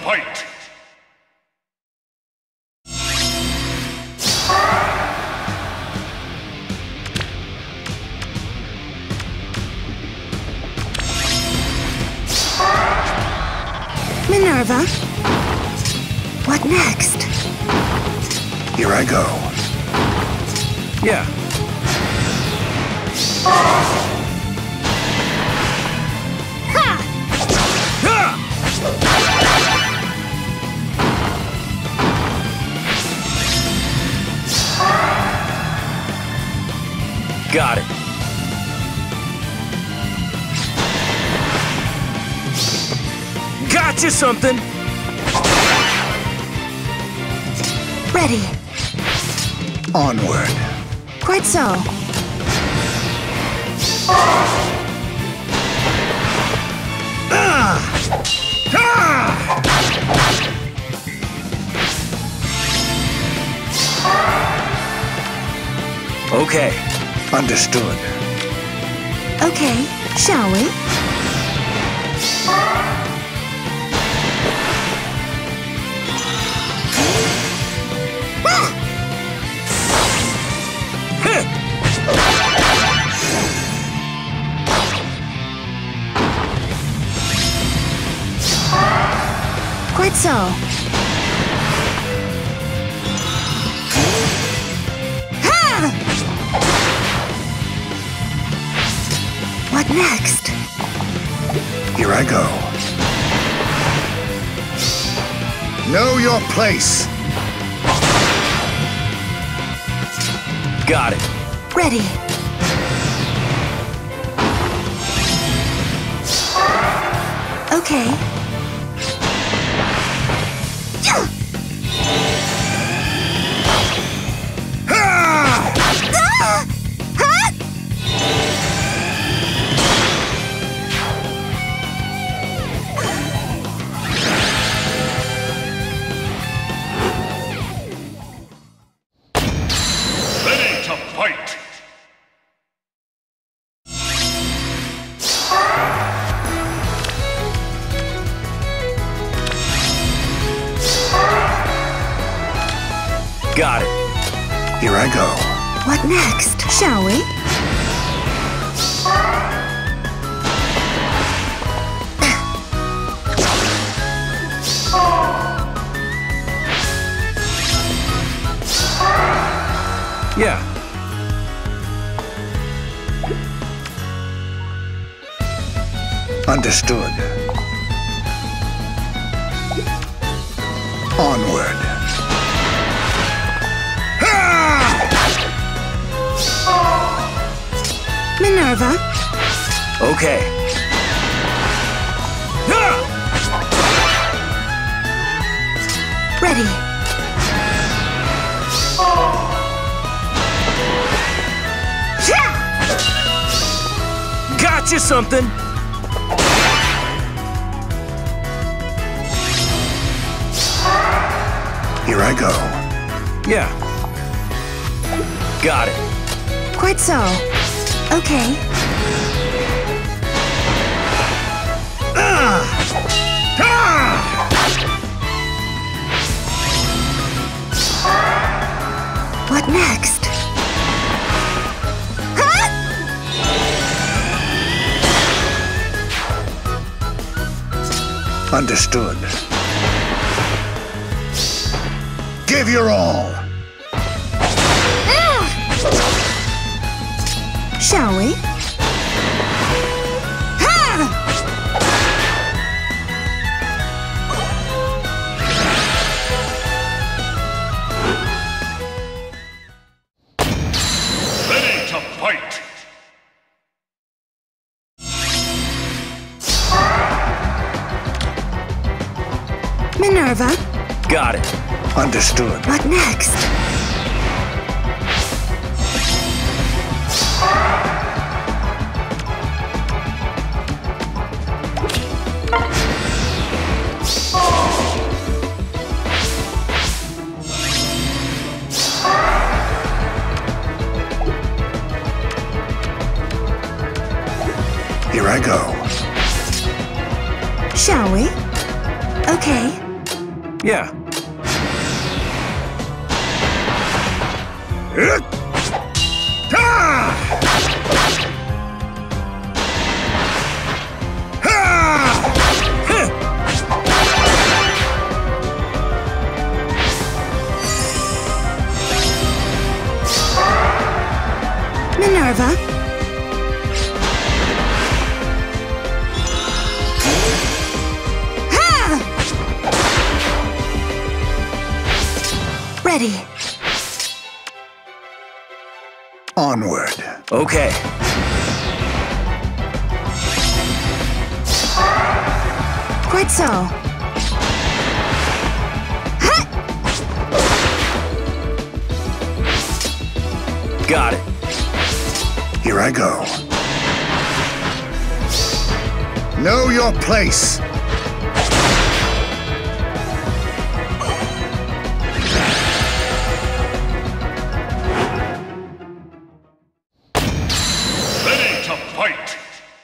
fight! Minerva? What next? Here I go. Yeah. Ha! Ha! Got it. Gotcha something. Ready. Onward. Quite so. Okay. Understood. Okay, shall we? Quite so. Ha! What next? Here I go. Know your place. Got it. Ready. Okay. Ready to fight! Got it. Here I go. What next? Shall we? Yeah. Understood. Onward. Minerva? Okay. Ready. Gotcha something. Here I go. Yeah. Got it. Quite so. Okay. What next? Huh? Understood. Give your all. Shall we? Ready to fight! Minerva? Got it. Understood. What next? Here I go. Shall we? Okay. Yeah. Minerva. Ha! Ready. Onward. Okay. Quite so. Ha! Got it. Here I go. Know your place. Ready to fight!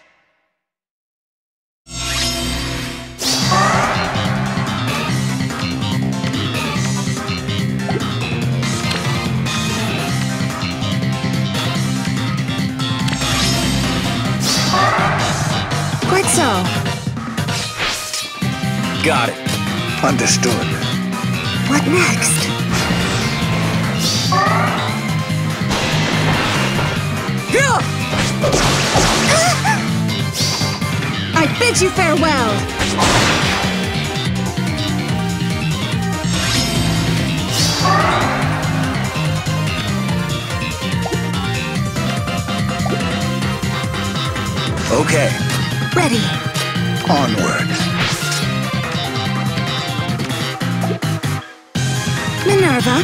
Quite so. Got it. Understood. What next? I bid you farewell. Okay. Ready. Onward. Minerva.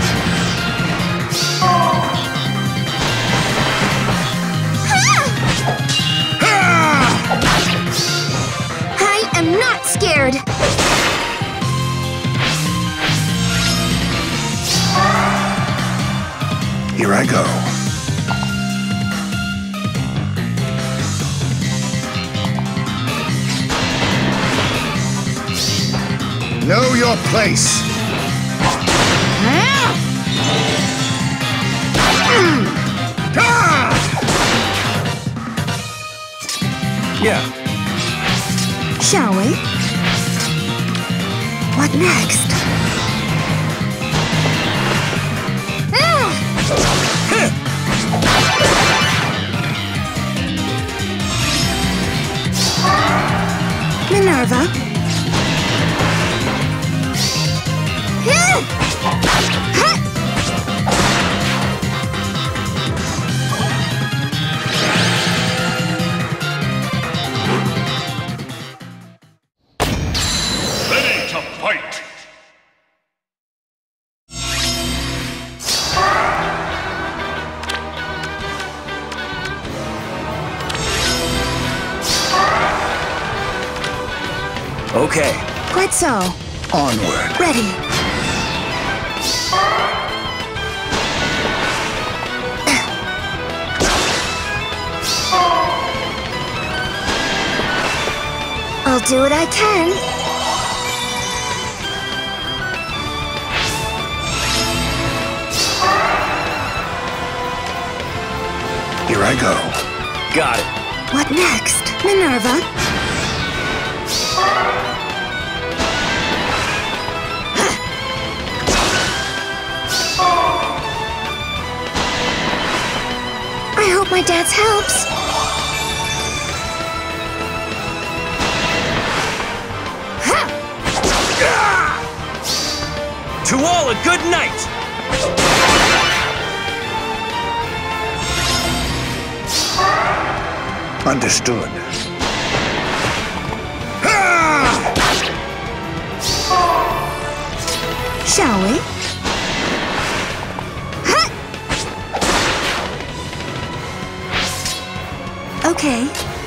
I am not scared. Here I go. Know your place. Yeah. Shall we? What next? Minerva. Ready to fight! Okay. Quite so. Onward. Ready. I'll do what I can. Here I go. Got it. What next? Minerva. I hope my dance helps. To all a good night! Understood. Shall we? Okay.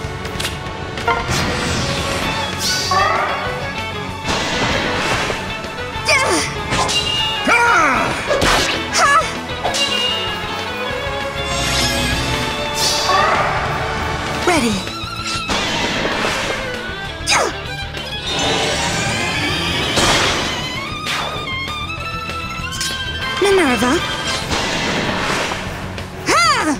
Ready. Minerva. Ha!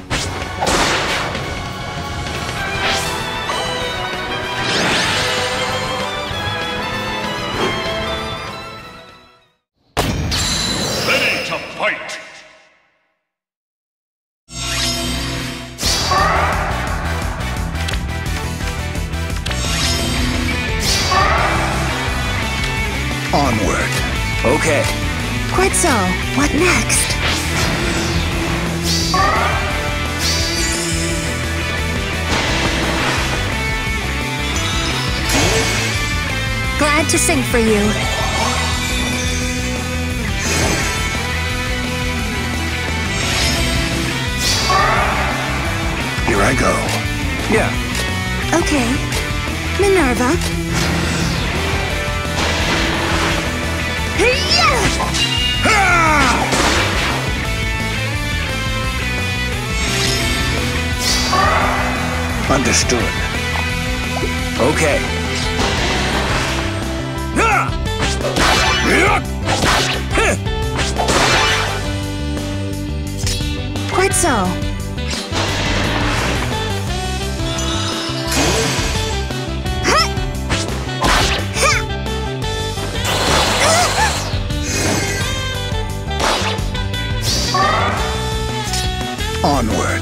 Ready to fight! Onward. Okay. Quite so. What next? Glad to sing for you. Here I go. Yeah. Okay. Minerva. Understood. Okay. Quite so. Onward.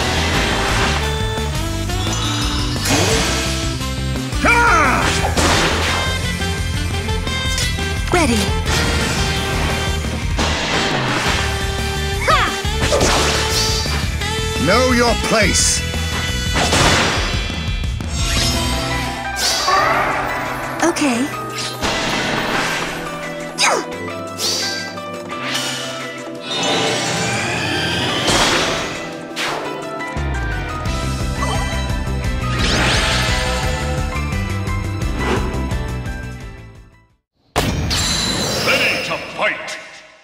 Ready. Know your place. Okay. Ready to fight!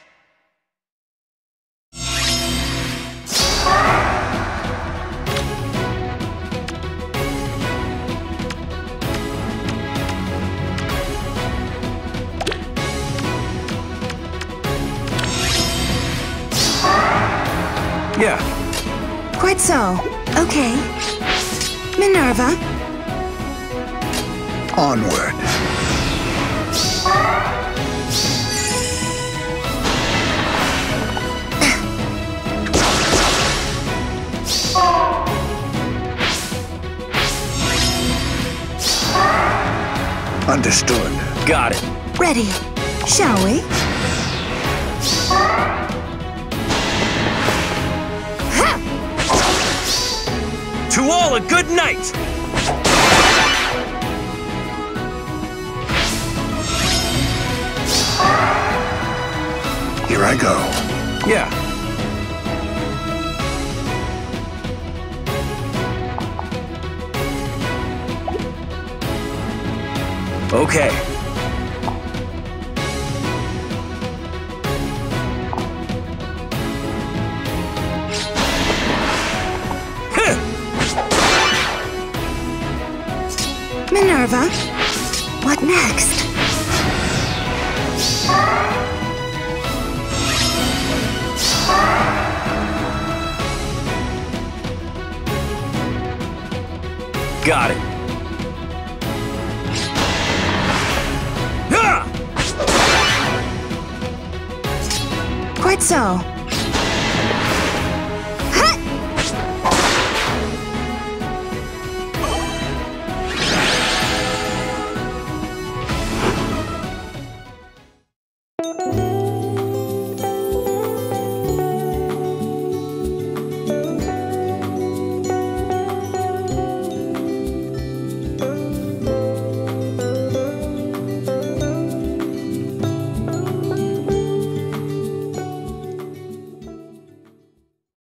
Yeah. Quite so. Okay. Minerva. Onward. Understood. Got it. Ready. Shall we? To all a good night! Here I go. Yeah. Okay. Minerva. What next? Got it. Quite so.